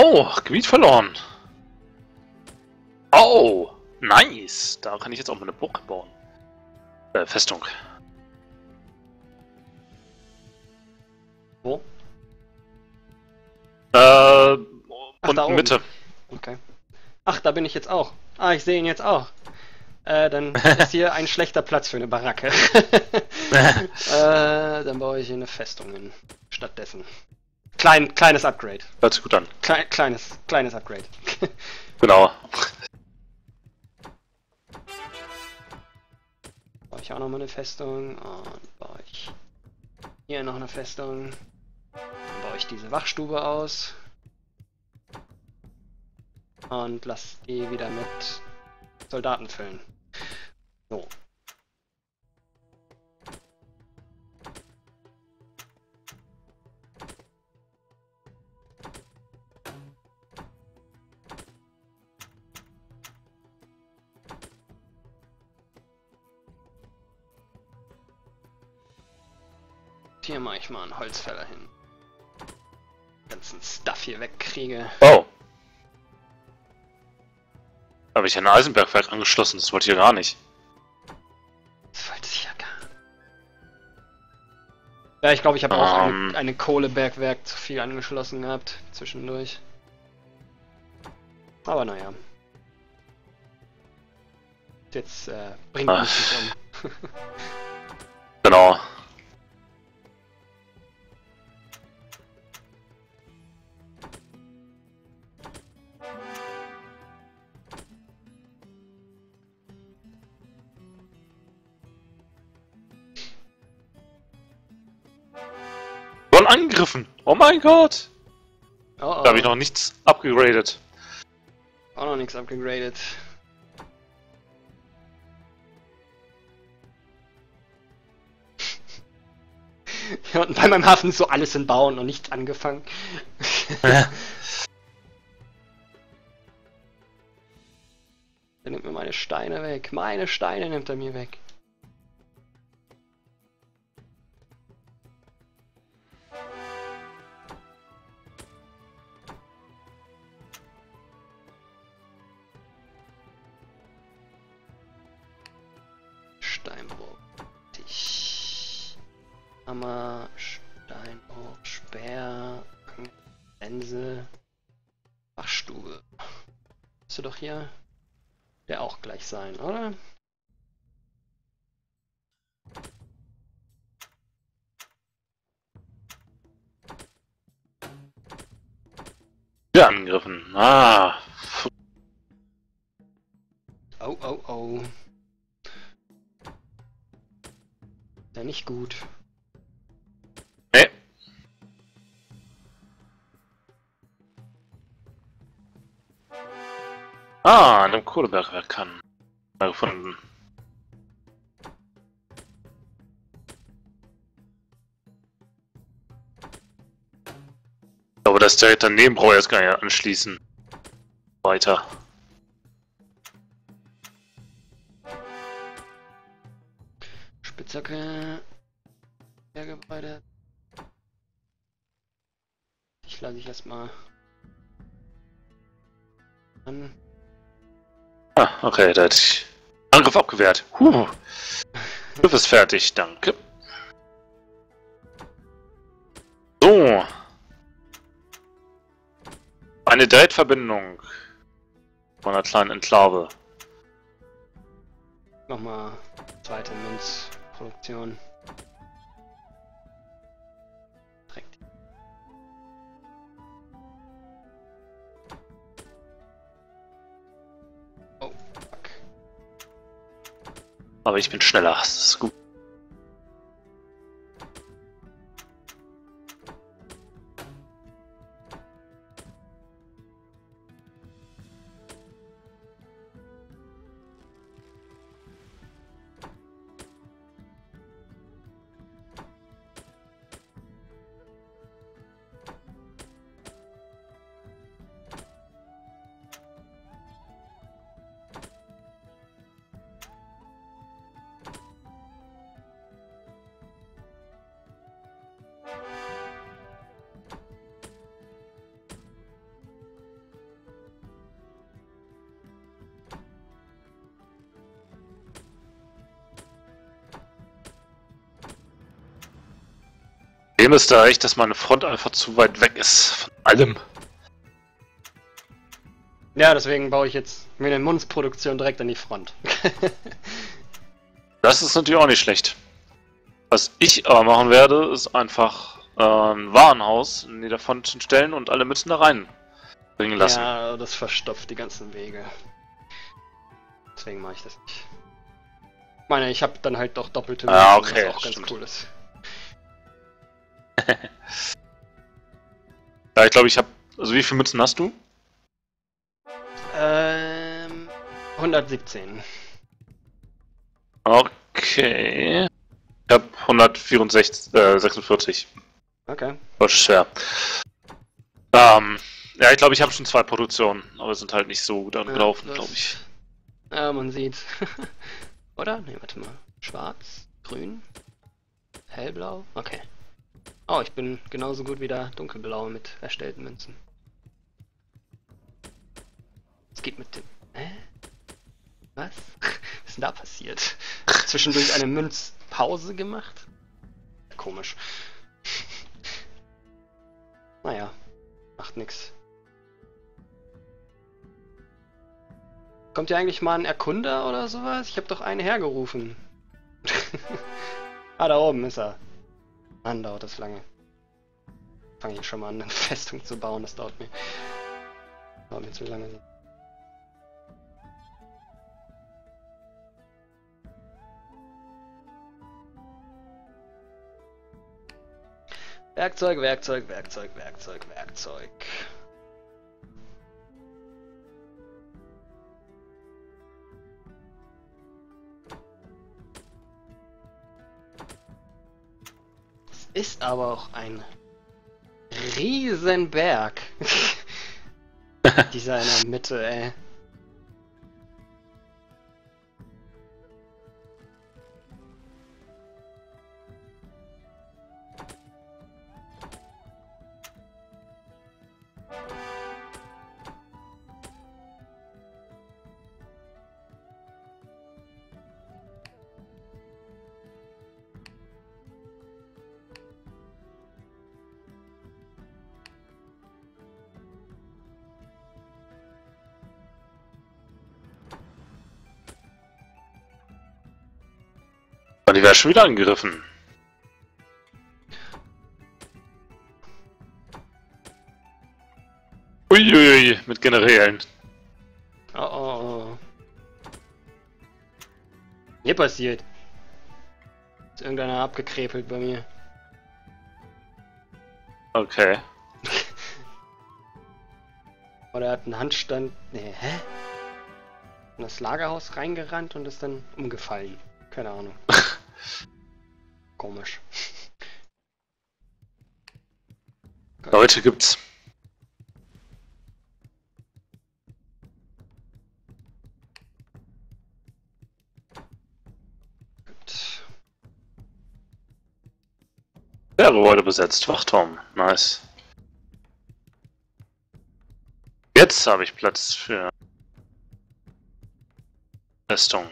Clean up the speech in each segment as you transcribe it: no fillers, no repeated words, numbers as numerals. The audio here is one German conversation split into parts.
Oh, Gebiet verloren. Oh, nice. Da kann ich jetzt auch mal eine Burg bauen. Festung. Wo? Und da oben. Mitte. Okay. Ach, da bin ich jetzt auch. Ah, ich sehe ihn jetzt auch. Dann ist hier ein schlechter Platz für eine Baracke. Dann baue ich hier eine Festung hin. Stattdessen. Kleines Upgrade. Hört sich gut an. Kleines Upgrade. Genau. Baue ich auch nochmal eine Festung. Und baue ich hier noch eine Festung. Dann baue ich diese Wachstube aus. Und lass die wieder mit Soldaten füllen. So. Hier mache ich mal einen Holzfäller hin. Ganzen Stuff hier wegkriege. Oh. Da habe ich ein Eisenbergwerk angeschlossen, das wollte ich ja gar nicht. Das wollte ich ja gar nicht. Ja, ich glaube, ich habe auch eine Kohlebergwerk zu viel angeschlossen gehabt, zwischendurch. Aber naja. Jetzt bringt mich nicht um. Genau. Schon angegriffen! Oh mein Gott! Oh, Da habe ich noch nichts abgegradet. auch noch nichts abgegradet. Ja, und bei meinem Hafen ist so alles in Bau und noch nichts angefangen. Der nimmt mir meine Steine weg. Meine Steine nimmt er mir weg. Steinbruch. Hammer, Steinbruch, Speer, Sense, Wachstube. Müsste doch hier der auch gleich sein, oder? Ja, angegriffen. Ah. Oh, oh, oh. Ja, nicht gut. Nee. Ah, an dem Kohlebergwerk kann. Mal gefunden. Aber das direkt daneben brauche ich jetzt gar nicht anschließen. Weiter. Spitzhacke. Gebäude. Ich lasse ich erstmal an. Ah, okay, da hätte ich Angriff abgewehrt. Schiff ist fertig, danke. So. Eine Direktverbindung von einer kleinen Enklave. Nochmal zweite Münzproduktion. Direkt. Oh, fuck. Aber ich bin schneller, das ist gut. Problem ist da echt, dass meine Front einfach zu weit weg ist von allem. Ja, deswegen baue ich jetzt mir eine Münzproduktion direkt an die Front. Das ist natürlich auch nicht schlecht. Was ich aber machen werde, ist einfach ein Warenhaus in jeder Front stellen und alle Münzen da rein bringen lassen. Ja, das verstopft die ganzen Wege. Deswegen mache ich das nicht. Ich meine, ich habe dann halt doch doppelte Münzen, Ah, okay, was auch ganz stimmt. cool ist. Ja, ich glaube, ich habe... Also wie viele Münzen hast du? 117. Okay. Ich habe 146, 46. Okay. Das ist schwer. Ja, ich glaube, ich habe schon 2 Produktionen, aber sind halt nicht so gut angelaufen, glaube ich. Ja, man sieht. Oder? Ne, warte mal. Schwarz, grün, hellblau. Okay. Oh, ich bin genauso gut wie der dunkelblaue mit erstellten Münzen. Was geht mit dem... Was? Was ist denn da passiert? Zwischendurch eine Münzpause gemacht? Komisch. Naja, macht nix. Kommt ja eigentlich mal ein Erkunder oder sowas? Ich habe doch einen hergerufen. Ah, da oben ist er. Mann, dauert das lange. Fange ich schon mal an, eine Festung zu bauen, das dauert mir zu lange. Werkzeug, Werkzeug, Werkzeug, Werkzeug, Werkzeug. Es ist aber auch ein Riesenberg. Dieser in der Mitte, ey. Die wäre schon wieder angegriffen. Uiuiui, mit Generälen. Oh, oh, oh. Hier passiert. Ist irgendeiner abgekrepelt bei mir. Okay. Oder er hat einen Handstand. Nee, hä? In das Lagerhaus reingerannt und ist dann umgefallen. Keine Ahnung. Komisch. Leute gibt's. Ja, Gebäude besetzt. Wachturm. Nice. Jetzt habe ich Platz für Festung.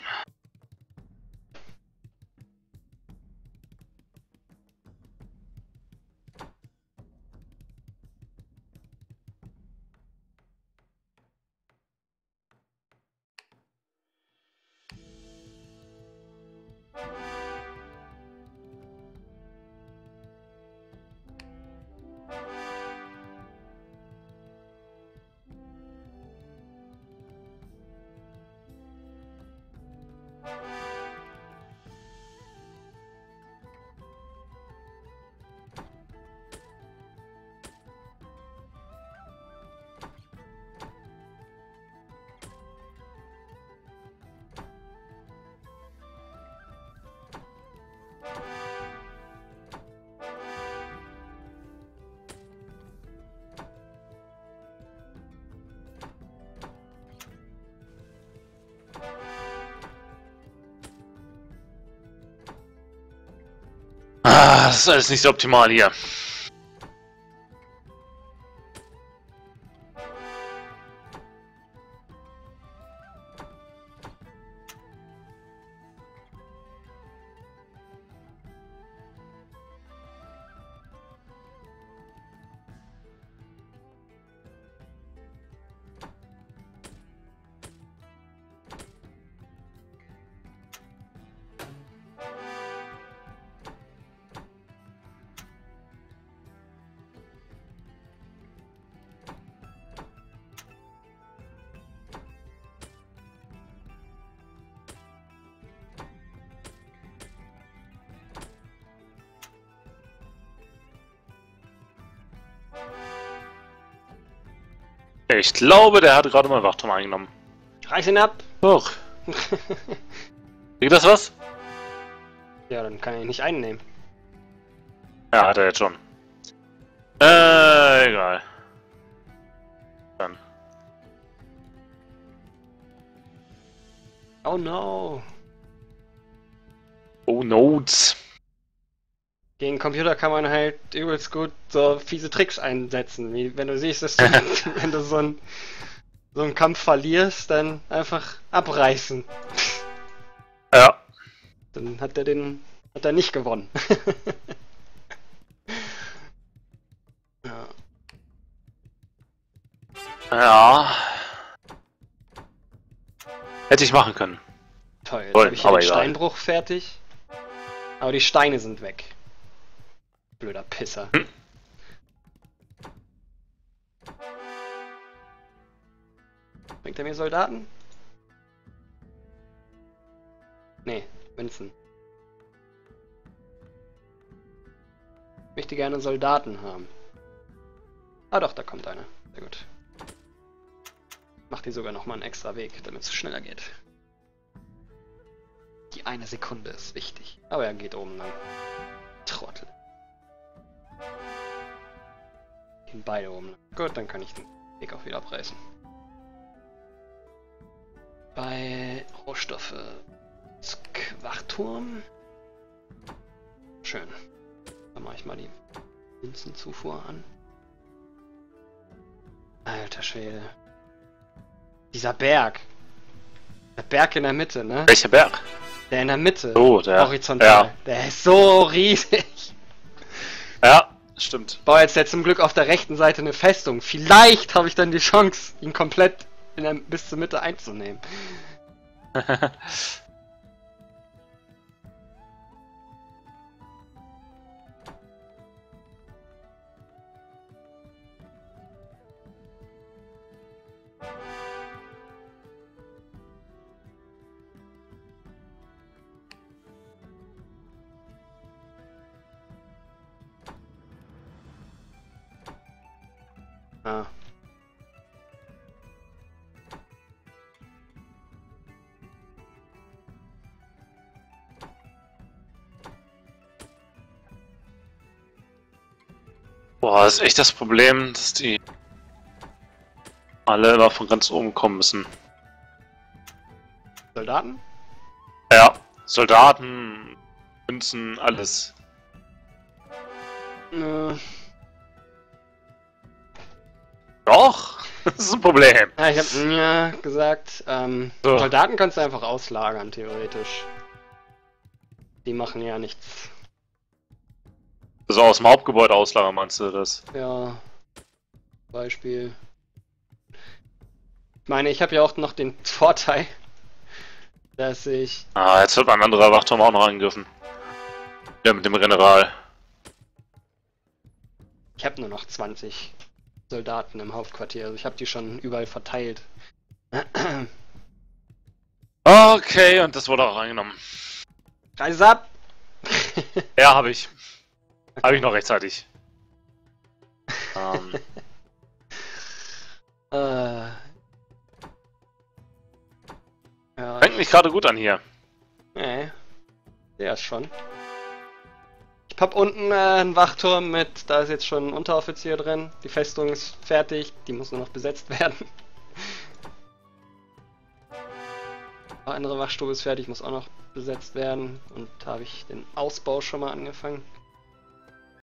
Ah, das ist alles nicht so optimal hier. Ich glaube, der hat gerade mal Wachturm eingenommen. Reiß ihn ab! Doch. Geht das was? Ja, dann kann er ihn nicht einnehmen. Ja, hat er jetzt schon. Egal. Dann. Oh no! Oh, Notes. Gegen Computer kann man halt übelst gut so fiese Tricks einsetzen. Wie wenn du siehst, dass du, wenn du so einen Kampf verlierst, dann einfach abreißen. Ja. Dann hat er nicht gewonnen. Ja. Ja. Hätte ich machen können. Toll, jetzt Wollen, habe ich hier aber den egal. Steinbruch fertig. Aber die Steine sind weg. Blöder Pisser. Hm. Bringt er mir Soldaten? Nee, Münzen. Ich möchte gerne Soldaten haben. Ah doch, da kommt einer. Sehr gut. Mach dir sogar nochmal einen extra Weg, damit es schneller geht. Die eine Sekunde ist wichtig. Aber er geht oben lang. Trottel. Gehen beide oben lang. Gut, dann kann ich den Weg auch wieder abreißen. Bei Rohstoffe. Wachturm. Schön. Dann mache ich mal die Münzenzufuhr an. Alter Schwede. Dieser Berg. Der Berg in der Mitte, ne? Welcher Berg? Der in der Mitte. Oh, der. Horizontal. Ja. Der ist so riesig. Ja, stimmt. Ich baue jetzt zum Glück auf der rechten Seite eine Festung. Vielleicht habe ich dann die Chance, ihn komplett bis zur Mitte einzunehmen. Ah. Boah, das ist echt das Problem, dass die alle immer von ganz oben kommen müssen. Soldaten? Ja, Soldaten, Münzen, alles. Doch, das ist ein Problem. Ja, ich habe ja gesagt, So. Soldaten kannst du einfach auslagern, theoretisch. Die machen ja nichts. Also aus dem Hauptgebäude auslagern, meinst du das? Ja, Beispiel. Ich meine, ich habe ja auch noch den Vorteil, dass ich... Ah, jetzt wird ein anderer Wachturm auch noch angegriffen. Ja, mit dem General. Ich habe nur noch 20 Soldaten im Hauptquartier, also ich habe die schon überall verteilt. Okay, und das wurde auch angenommen. Reis ab! Ja, habe ich. Habe ich noch rechtzeitig. Ja, Fängt mich gerade gut an hier. nee, der ist schon. Ich hab unten einen Wachturm mit, da ist jetzt schon ein Unteroffizier drin. Die Festung ist fertig, die muss nur noch besetzt werden. Eine andere Wachstube ist fertig, muss auch noch besetzt werden. Und da habe ich den Ausbau schon mal angefangen.